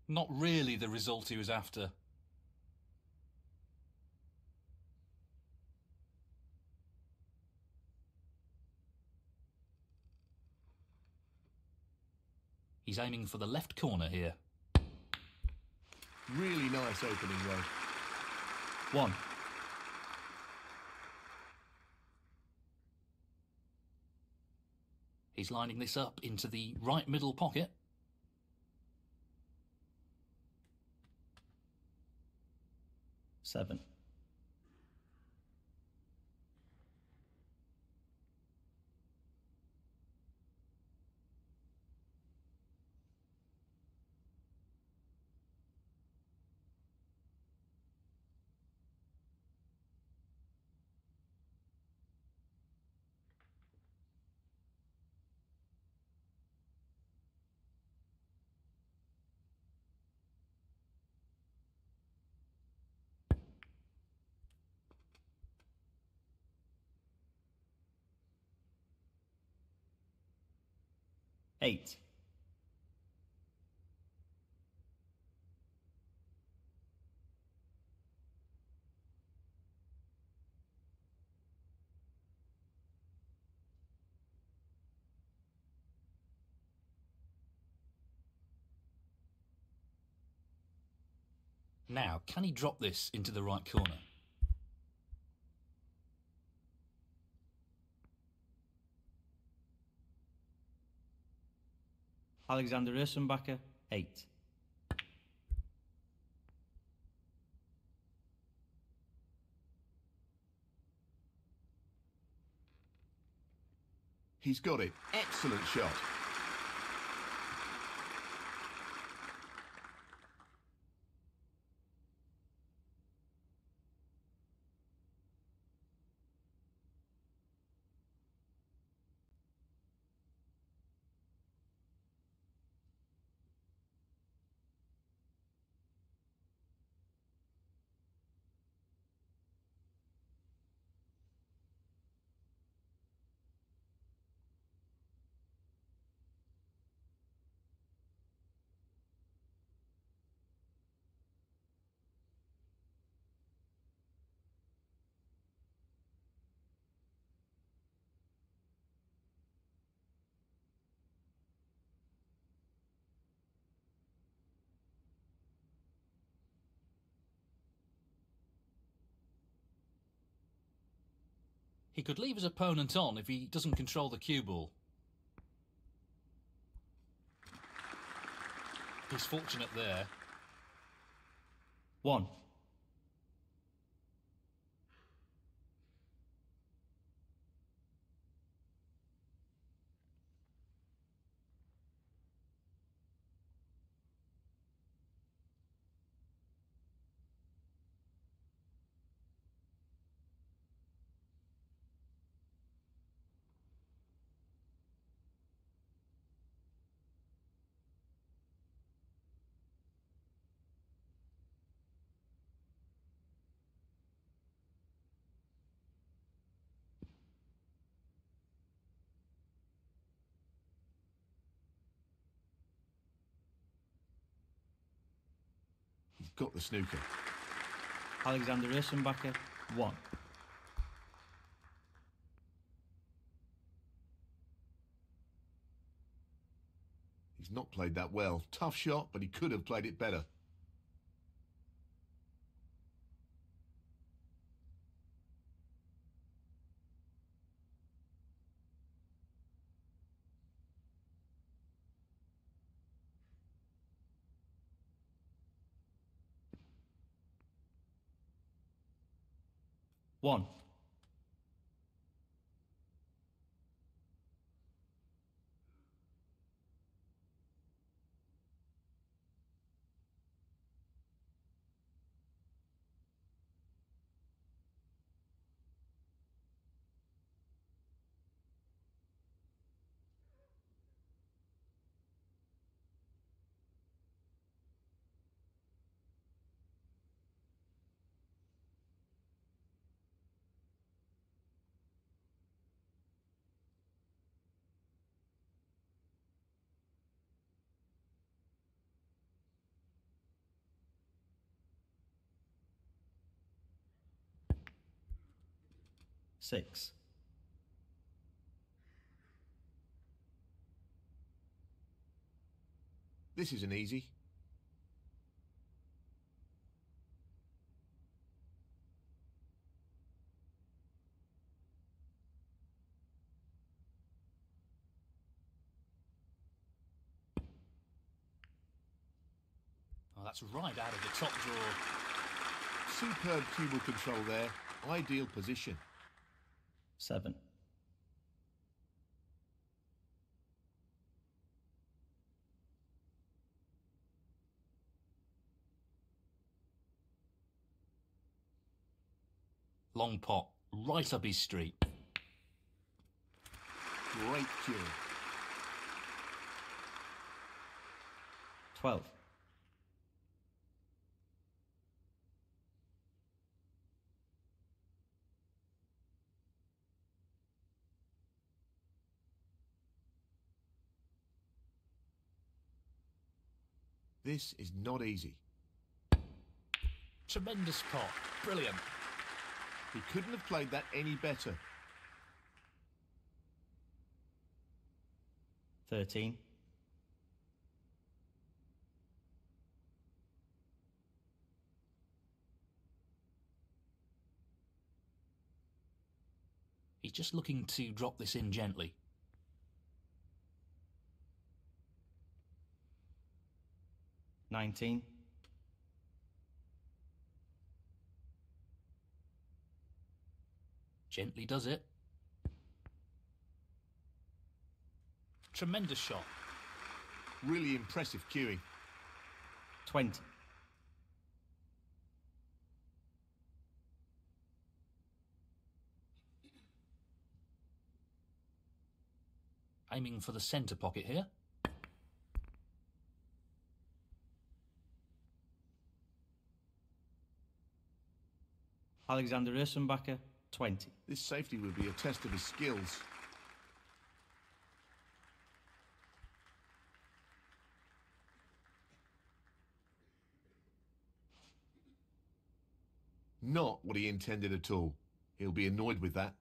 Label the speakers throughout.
Speaker 1: Not really the result he was after. He's aiming for the left corner here.
Speaker 2: Really nice opening row.
Speaker 1: 1. He's lining this up into the right middle pocket. 7. Eight. Now, can he drop this into the right corner? Alexander Ursenbacher, 8.
Speaker 2: He's got it. Excellent shot.
Speaker 1: He could leave his opponent on if he doesn't control the cue ball. He's fortunate there. 1.
Speaker 2: He's got the snooker.
Speaker 1: Alexander Ursenbacher, 1.
Speaker 2: He's not played that well. Tough shot, but he could have played it better.
Speaker 1: One. 6.
Speaker 2: This isn't easy.
Speaker 1: Oh, that's right out of the top drawer.
Speaker 2: Superb cue ball control there. Ideal position.
Speaker 1: 7. Long pot, right up his street.
Speaker 2: Great cue.
Speaker 1: 12.
Speaker 2: This is not easy.
Speaker 1: Tremendous pot. Brilliant.
Speaker 2: He couldn't have played that any better.
Speaker 1: 13. He's just looking to drop this in gently. 19. Gently does it. Tremendous shot.
Speaker 2: Really impressive cueing.
Speaker 1: 20. Aiming for the centre pocket here. Alexander Ursenbacher, 20.
Speaker 2: This safety would be a test of his skills. Not what he intended at all. He'll be annoyed with that.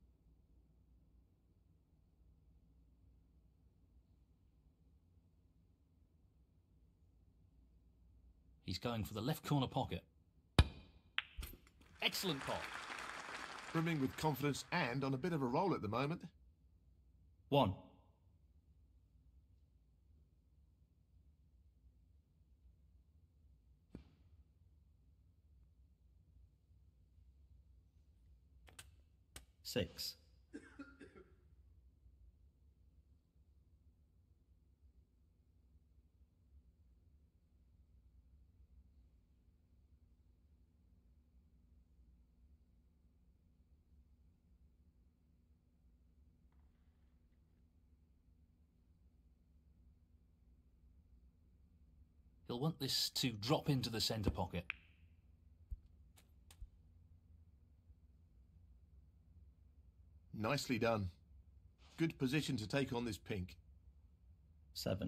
Speaker 1: He's going for the left corner pocket. Excellent pot.
Speaker 2: Brimming with confidence and on a bit of a roll at the moment.
Speaker 1: 1. Six. He'll want this to drop into the centre pocket.
Speaker 2: Nicely done. Good position to take on this pink.
Speaker 1: 7.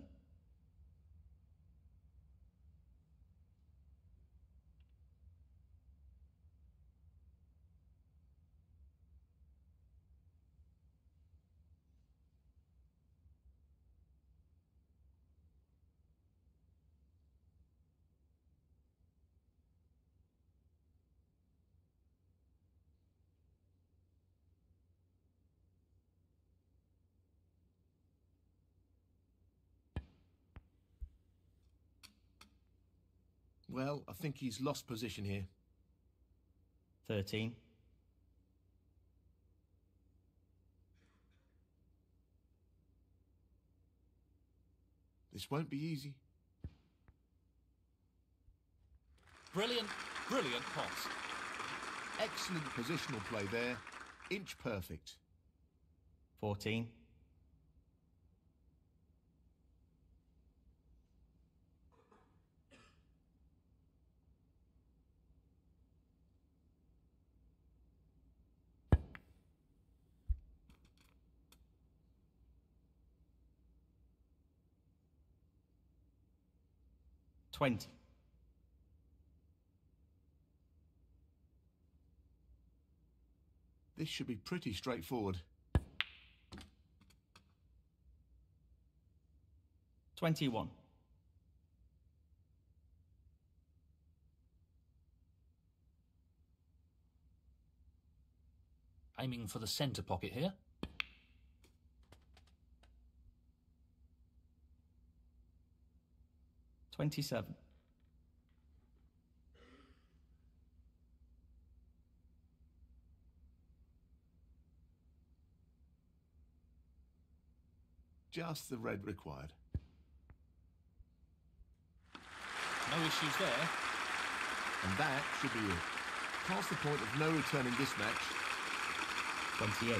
Speaker 2: Well, I think he's lost position here.
Speaker 1: 13.
Speaker 2: This won't be easy.
Speaker 1: Brilliant, brilliant pot.
Speaker 2: Excellent positional play there. Inch perfect.
Speaker 1: 14. $20.
Speaker 2: This should be pretty straightforward.
Speaker 3: 21.
Speaker 1: Aiming for the centre pocket here.
Speaker 3: 27.
Speaker 2: Just the red required.
Speaker 1: No issues there.
Speaker 2: And that should be it. Past the point of no return in this match.
Speaker 3: 28.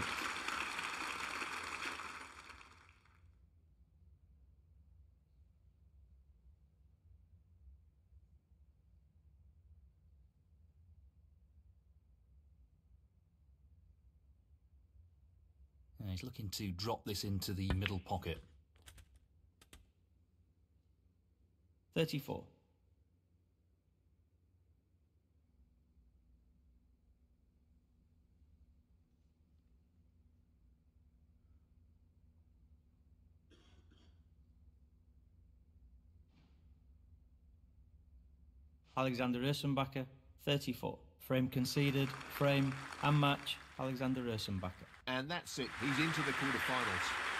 Speaker 1: He's looking to drop this into the middle pocket.
Speaker 3: 34. Alexander Ursenbacher, 34. Frame conceded, frame and match, Alexander Ursenbacher.
Speaker 2: And that's it. He's into the quarterfinals.